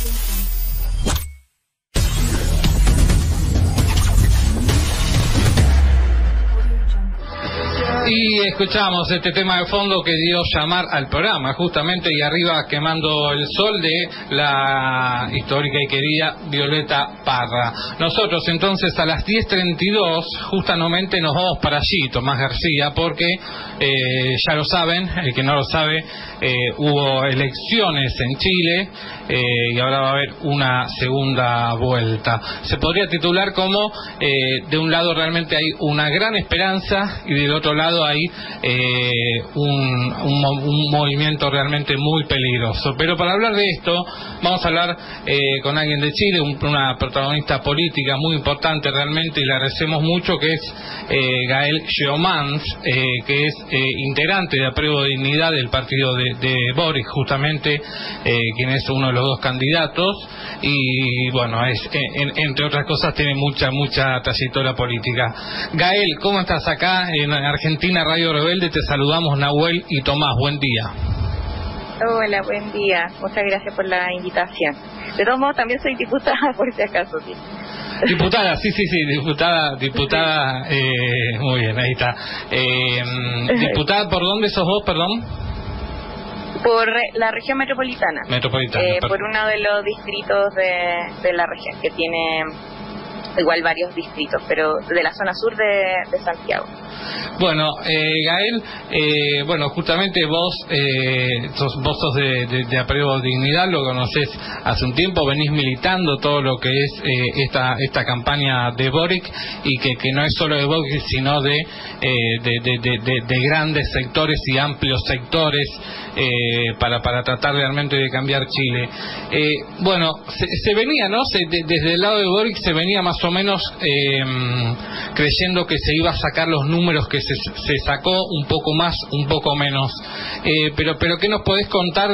Y escuchamos este tema de fondo que dio llamar al programa, justamente, y arriba quemando el sol, de la histórica y querida Violeta Parra. Nosotros entonces a las 10:32 justamente nos vamos para allí, Tomás García, porque ya lo saben, el que no lo sabe, hubo elecciones en Chile y ahora va a haber una segunda vuelta. Se podría titular como de un lado realmente hay una gran esperanza y del otro lado hay un movimiento realmente muy peligroso. Pero para hablar de esto vamos a hablar con alguien de Chile, una protagonista política muy importante realmente, y le agradecemos mucho, que es Gael Geomans, que es integrante de Apruebo Dignidad del partido de Boric, justamente, quien es uno de los dos candidatos, y bueno, entre otras cosas tiene mucha trayectoria política. Gael, ¿cómo estás? Acá en Argentina Radio Rebelde te saludamos Nahuel y Tomás, buen día. Hola, buen día, muchas gracias por la invitación. De todos modos también soy diputada, por si acaso, sí. Diputada, sí, diputada, muy bien, ahí está. Diputada, ¿por dónde sos vos, perdón? Por la región metropolitana. Por uno de los distritos de la región, que tiene igual varios distritos, pero de la zona sur de Santiago. Bueno, Gael, bueno, justamente vos sos de Apruebo Dignidad, lo conocés hace un tiempo, venís militando todo lo que es esta campaña de Boric, y que no es solo de Boric, sino de grandes sectores y amplios sectores para tratar realmente de cambiar Chile. Bueno, se venía, ¿no? Desde el lado de Boric se venía más o menos creyendo que se iba a sacar los números que se sacó, un poco más, un poco menos. Pero ¿qué nos podés contar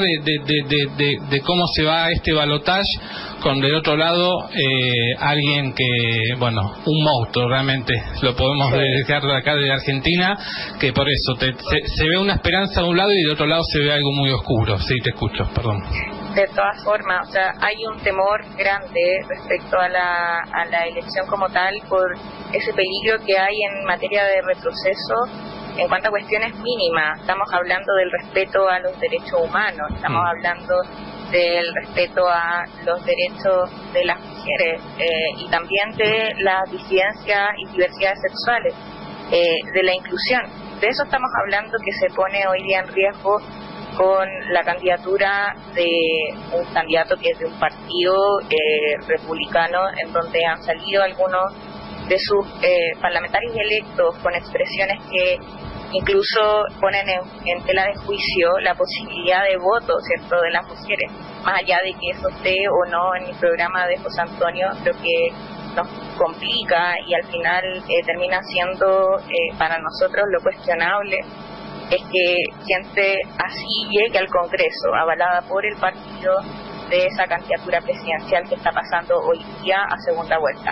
de cómo se va este balotaje con del otro lado alguien que, bueno, un monstruo realmente, lo podemos dejar de acá de Argentina, que por eso se ve una esperanza de un lado y del otro lado se ve algo muy oscuro? Sí, te escucho, perdón. De todas formas, o sea, hay un temor grande respecto a la elección como tal, por ese peligro que hay en materia de retroceso en cuanto a cuestiones mínimas. Estamos hablando del respeto a los derechos humanos, estamos hablando del respeto a los derechos de las mujeres y también de las disidencias y diversidades sexuales, de la inclusión. De eso estamos hablando, que se pone hoy día en riesgo con la candidatura de un candidato que es de un partido republicano, en donde han salido algunos de sus parlamentarios electos con expresiones que incluso ponen en tela de juicio la posibilidad de voto, ¿cierto?, de las mujeres, más allá de que eso esté o no en el programa de José Antonio. Lo que nos complica y al final termina siendo para nosotros lo cuestionable es que gente así llegue al Congreso, avalada por el partido, de esa candidatura presidencial que está pasando hoy día a segunda vuelta.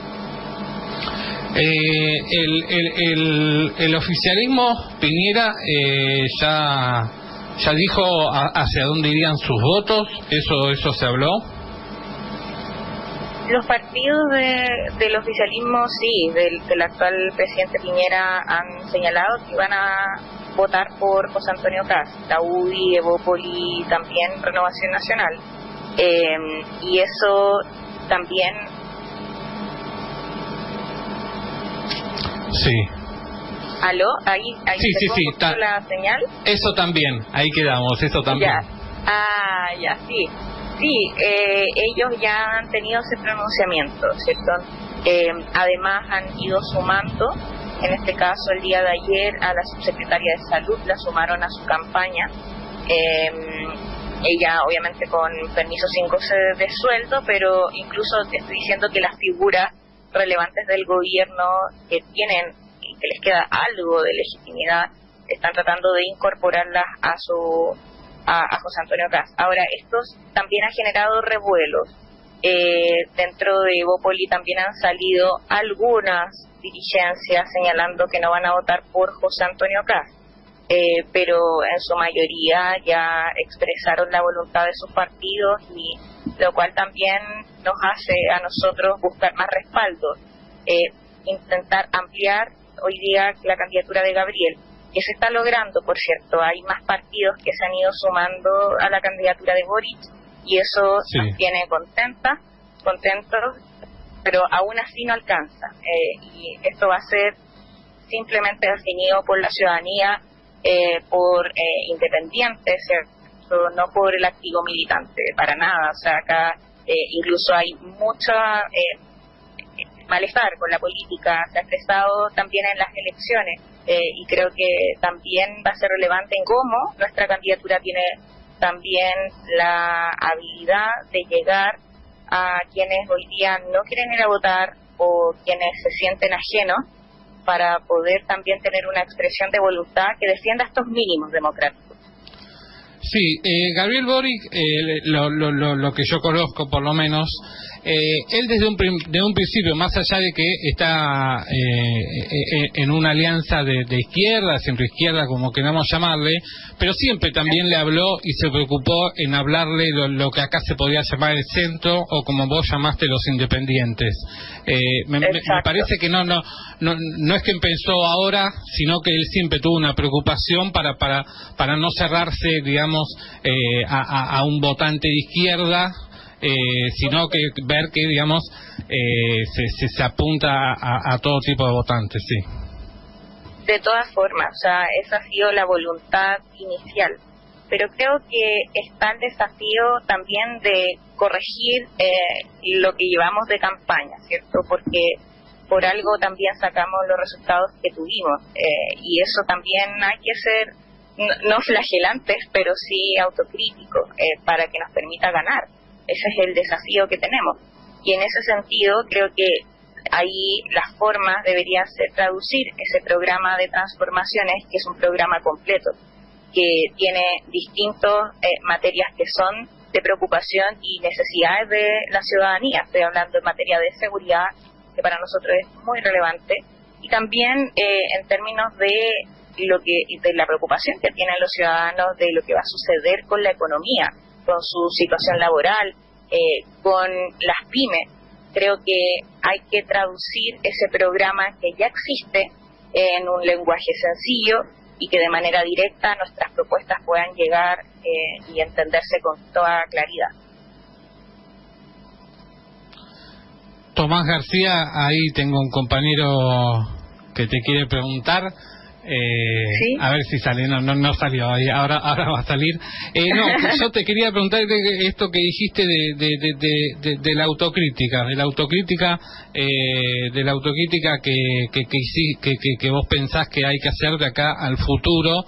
El oficialismo, Piñera, ya dijo hacia dónde irían sus votos. Eso se habló. Los partidos del oficialismo, sí, del actual presidente Piñera, han señalado que van a votar por José Antonio Kast, la UDI, Evópoli, también Renovación Nacional, y eso también. Sí. ¿Aló? Ahí sí, la señal. Eso también, ahí quedamos, eso también. Ya, sí. Sí, ellos ya han tenido ese pronunciamiento, ¿cierto? Además han ido sumando, en este caso el día de ayer, a la subsecretaria de Salud, la sumaron a su campaña. Ella obviamente con permiso sin goce de sueldo, pero incluso te estoy diciendo que las figuras relevantes del gobierno que tienen y que les queda algo de legitimidad están tratando de incorporarlas a José Antonio Kast. Ahora, esto también ha generado revuelos. Dentro de Evópoli también han salido algunas dirigencias señalando que no van a votar por José Antonio Kast. pero en su mayoría ya expresaron la voluntad de sus partidos, y lo cual también nos hace a nosotros buscar más respaldo, intentar ampliar hoy día la candidatura de Gabriel, que se está logrando, por cierto. Hay más partidos que se han ido sumando a la candidatura de Boric, y eso nos tiene contentos, pero aún así no alcanza, y esto va a ser simplemente definido por la ciudadanía, por independientes, ¿cierto? No por el activo militante, para nada. O sea, acá incluso hay mucho malestar con la política, se ha expresado también en las elecciones, y creo que también va a ser relevante en cómo nuestra candidatura tiene también la habilidad de llegar a quienes hoy día no quieren ir a votar o quienes se sienten ajenos, para poder también tener una expresión de voluntad que defienda estos mínimos democráticos. Sí, Gabriel Boric, lo que yo conozco por lo menos, él desde un principio, más allá de que está en una alianza de izquierda, centro izquierda, como queramos llamarle, pero siempre también le habló y se preocupó en hablarle lo que acá se podía llamar el centro, o como vos llamaste, los independientes. Me parece que no es que empezó ahora, sino que él siempre tuvo una preocupación para no cerrarse, digamos, a un votante de izquierda, sino que ver que, digamos, se apunta a todo tipo de votantes, sí. De todas formas, o sea, esa ha sido la voluntad inicial, pero creo que está el desafío también de corregir lo que llevamos de campaña, ¿cierto? Porque por algo también sacamos los resultados que tuvimos, y eso también hay que ser no flagelantes, pero sí autocríticos, para que nos permita ganar. Ese es el desafío que tenemos, y en ese sentido creo que ahí las formas deberían ser traducir ese programa de transformaciones, que es un programa completo, que tiene distintas materias que son de preocupación y necesidades de la ciudadanía. Estoy hablando en materia de seguridad, que para nosotros es muy relevante, y también en términos de la preocupación que tienen los ciudadanos de lo que va a suceder con la economía, con su situación laboral, con las pymes. Creo que hay que traducir ese programa que ya existe en un lenguaje sencillo, y que de manera directa nuestras propuestas puedan llegar y entenderse con toda claridad. Tomás García, ahí tengo un compañero que te quiere preguntar. ¿Sí? A ver si sale. No salió, ahora va a salir. No, yo te quería preguntar de esto que dijiste de la autocrítica, que vos pensás que hay que hacer de acá al futuro,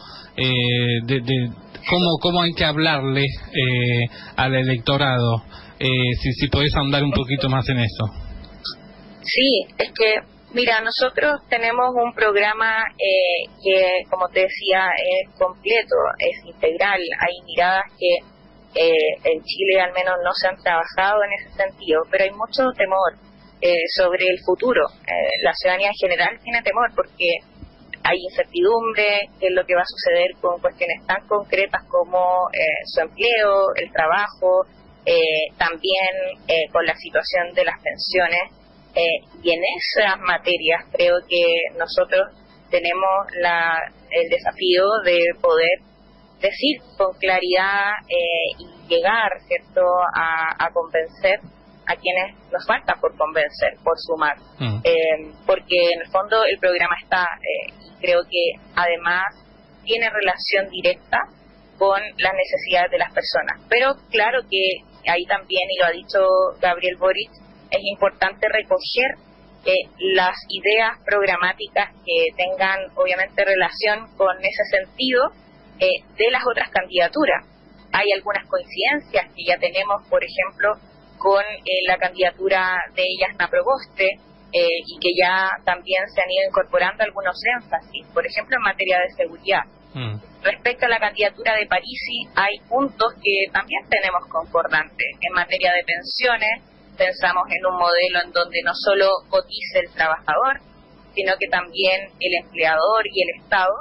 cómo hay que hablarle al electorado, si podés ahondar un poquito más en eso. Sí, es que mira, nosotros tenemos un programa que, como te decía, es completo, es integral. Hay miradas que en Chile al menos no se han trabajado en ese sentido, pero hay mucho temor sobre el futuro. La ciudadanía en general tiene temor porque hay incertidumbre de lo que va a suceder con cuestiones tan concretas como su empleo, el trabajo, también con la situación de las pensiones. Y en esas materias creo que nosotros tenemos el desafío de poder decir con claridad y llegar, ¿cierto?, a convencer a quienes nos falta por convencer, por sumar, porque en el fondo el programa está, y creo que además tiene relación directa con las necesidades de las personas. Pero claro que ahí también, y lo ha dicho Gabriel Boric, es importante recoger las ideas programáticas que tengan obviamente relación con ese sentido de las otras candidaturas. Hay algunas coincidencias que ya tenemos, por ejemplo, con la candidatura de Yasna Proboste, y que ya también se han ido incorporando algunos énfasis, por ejemplo en materia de seguridad. Respecto a la candidatura de Parisi, hay puntos que también tenemos concordantes. En materia de pensiones, pensamos en un modelo en donde no solo cotice el trabajador, sino que también el empleador y el Estado,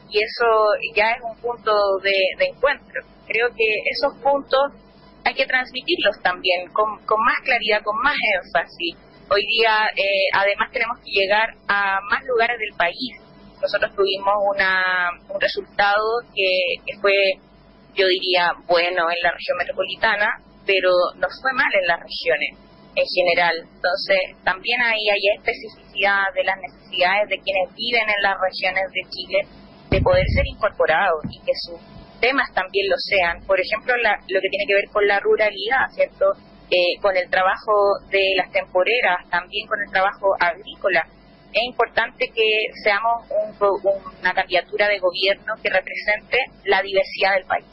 y eso ya es un punto de encuentro. Creo que esos puntos hay que transmitirlos también con más claridad, con más énfasis. Hoy día además tenemos que llegar a más lugares del país. Nosotros tuvimos un resultado que fue, yo diría, bueno en la región metropolitana, pero nos fue mal en las regiones en general. Entonces también ahí hay especificidad de las necesidades de quienes viven en las regiones de Chile de poder ser incorporados y que sus temas también lo sean. Por ejemplo, lo que tiene que ver con la ruralidad, ¿cierto? Con el trabajo de las temporeras, también con el trabajo agrícola. Es importante que seamos una candidatura de gobierno que represente la diversidad del país.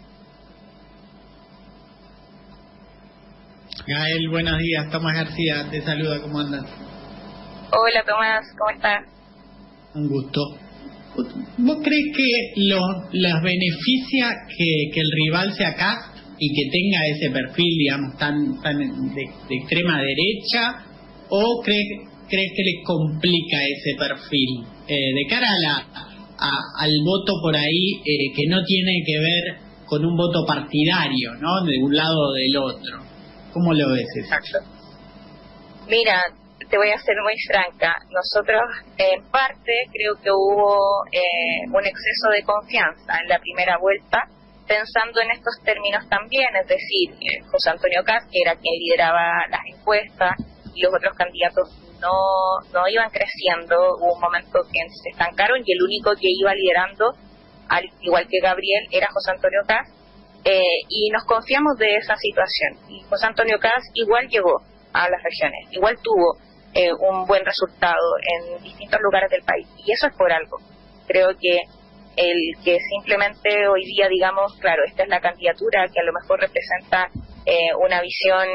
Gael, buenos días. Tomás García te saluda. ¿Cómo andas? Hola Tomás, ¿cómo estás? Un gusto. ¿Vos crees que los beneficia que el rival sea Kast y que tenga ese perfil, digamos, tan de extrema derecha, o crees que le complica ese perfil de cara al voto por ahí que no tiene que ver con un voto partidario, ¿no? De un lado o del otro? ¿Cómo lo ves eso? Exacto. Mira, te voy a ser muy franca. Nosotros, en parte, creo que hubo un exceso de confianza en la primera vuelta, pensando en estos términos también, es decir, José Antonio Kast, que era quien lideraba las encuestas, y los otros candidatos no iban creciendo. Hubo un momento que se estancaron y el único que iba liderando, al igual que Gabriel, era José Antonio Kast, y nos confiamos de esa situación. Y José Antonio Kast igual llegó a las regiones, igual tuvo un buen resultado en distintos lugares del país, y eso es por algo. Creo que el que simplemente hoy día digamos, claro, esta es la candidatura que a lo mejor representa una visión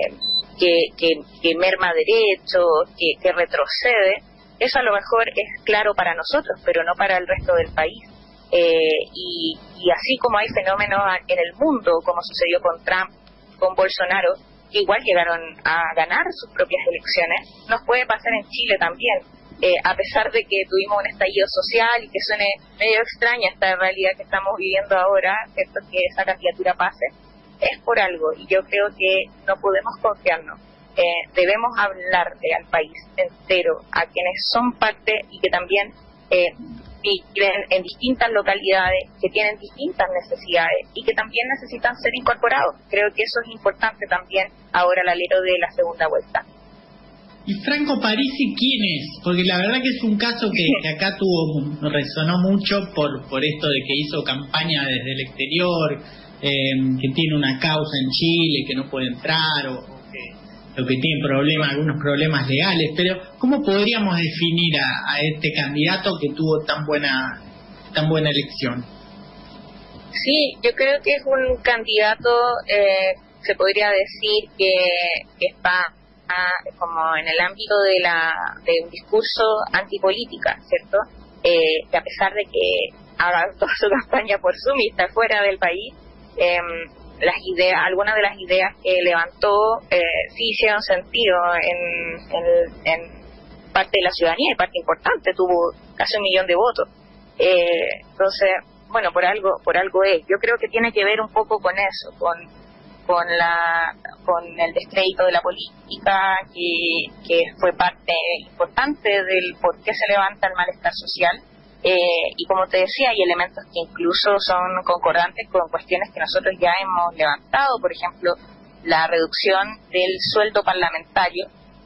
que merma derechos, que retrocede, eso a lo mejor es claro para nosotros, pero no para el resto del país. Y así como hay fenómenos en el mundo, como sucedió con Trump, con Bolsonaro, que igual llegaron a ganar sus propias elecciones, nos puede pasar en Chile también. A pesar de que tuvimos un estallido social y que suene medio extraña esta realidad que estamos viviendo ahora, ¿cierto? Que esa candidatura pase, es por algo, y yo creo que no podemos confiarnos. Debemos hablarle al país entero, a quienes son parte y que también viven en distintas localidades, que tienen distintas necesidades y que también necesitan ser incorporados. Creo que eso es importante también ahora al alero de la segunda vuelta. ¿Y Franco Parisi quién es? Porque la verdad que es un caso que acá resonó mucho por esto de que hizo campaña desde el exterior, que tiene una causa en Chile, que no puede entrar, o que tiene algunos problemas legales. Pero ¿cómo podríamos definir a este candidato que tuvo tan buena elección? Sí, yo creo que es un candidato, se podría decir que está como en el ámbito de un discurso antipolítica, ¿cierto? Que a pesar de que haga toda su campaña por Zoom y está fuera del país, algunas de las ideas que levantó sí hicieron sentido en parte de la ciudadanía, y parte importante, tuvo casi 1 millón de votos. Entonces, bueno, por algo es. Yo creo que tiene que ver un poco con eso, con el descrédito de la política, que fue parte importante del por qué se levanta el malestar social. Y como te decía, hay elementos que incluso son concordantes con cuestiones que nosotros ya hemos levantado, por ejemplo, la reducción del sueldo parlamentario,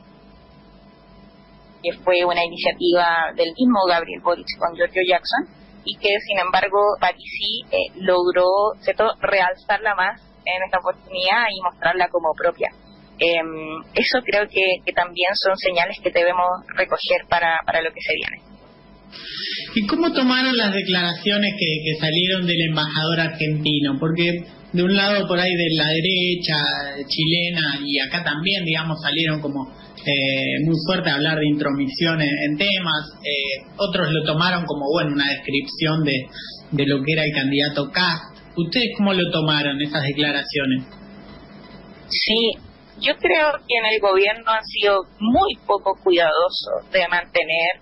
que fue una iniciativa del mismo Gabriel Boric con Giorgio Jackson, y que sin embargo Parisi logró, ¿cierto?, realzarla más en esta oportunidad y mostrarla como propia. Eso creo que también son señales que debemos recoger para lo que se viene. ¿Y cómo tomaron las declaraciones que salieron del embajador argentino? Porque de un lado por ahí de la derecha chilena y acá también, digamos, salieron como muy fuerte a hablar de intromisión en temas. Otros lo tomaron como, bueno, una descripción de lo que era el candidato Kast. ¿Ustedes cómo lo tomaron, esas declaraciones? Sí, yo creo que en el gobierno han sido muy poco cuidadosos de mantener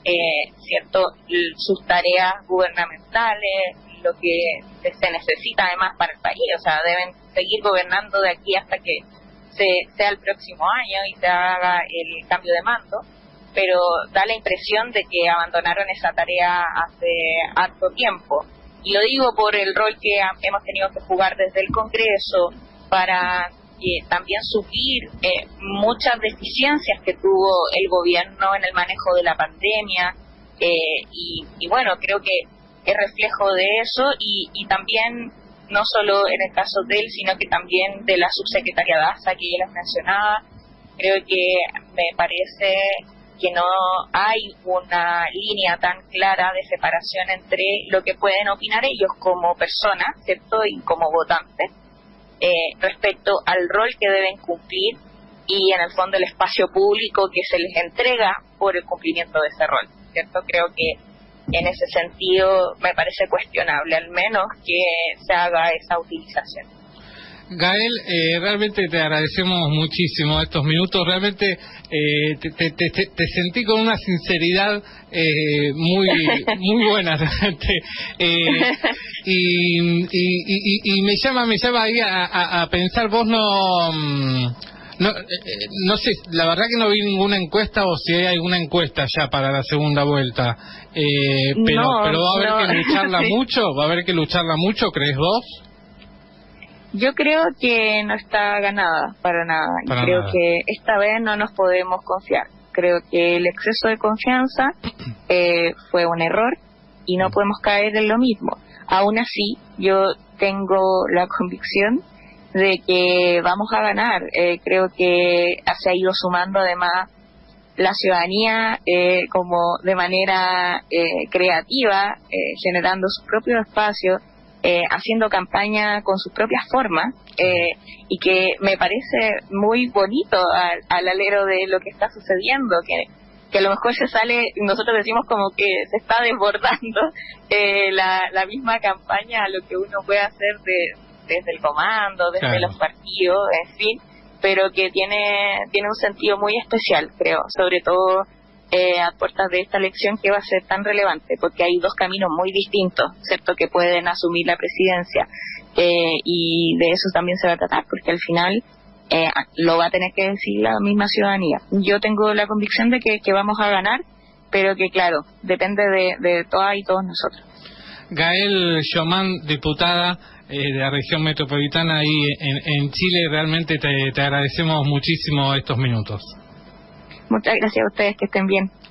cierto, sus tareas gubernamentales, lo que se necesita además para el país. O sea, deben seguir gobernando de aquí hasta que sea el próximo año y se haga el cambio de mando, pero da la impresión de que abandonaron esa tarea hace harto tiempo. Y lo digo por el rol que hemos tenido que jugar desde el Congreso para también suplir muchas deficiencias que tuvo el gobierno en el manejo de la pandemia, y bueno, creo que es reflejo de eso, y también no solo en el caso de él, sino que también de la subsecretaria Daza, que ella les mencionaba. Creo que me parece que no hay una línea tan clara de separación entre lo que pueden opinar ellos como personas, ¿cierto?, y como votantes, respecto al rol que deben cumplir y en el fondo el espacio público que se les entrega por el cumplimiento de ese rol, ¿cierto? Creo que en ese sentido me parece cuestionable al menos que se haga esa utilización. Gael, realmente te agradecemos muchísimo estos minutos. Realmente te sentí con una sinceridad muy buena, realmente. Y me llama ahí a pensar, vos no sé, la verdad que no vi ninguna encuesta, o si hay alguna encuesta ya para la segunda vuelta, pero va a haber que lucharla mucho, ¿crees vos? Yo creo que no está ganada para nada. Creo que esta vez no nos podemos confiar. Creo que el exceso de confianza fue un error y no podemos caer en lo mismo. Aún así, yo tengo la convicción de que vamos a ganar. Creo que se ha ido sumando además la ciudadanía como de manera creativa, generando sus propios espacios, haciendo campaña con sus propias formas, y que me parece muy bonito al alero de lo que está sucediendo, que a lo mejor se sale, nosotros decimos como que se está desbordando la misma campaña a lo que uno puede hacer desde el comando, desde los partidos, en fin, pero que tiene un sentido muy especial, creo, sobre todo a puertas de esta elección que va a ser tan relevante, porque hay dos caminos muy distintos, ¿cierto?, que pueden asumir la presidencia, y de eso también se va a tratar, porque al final lo va a tener que decir la misma ciudadanía. Yo tengo la convicción de que vamos a ganar, pero que claro, depende de todas y todos nosotros. Gael Jomán, diputada de la región metropolitana ahí en Chile, realmente te agradecemos muchísimo estos minutos. Muchas gracias a ustedes, que estén bien.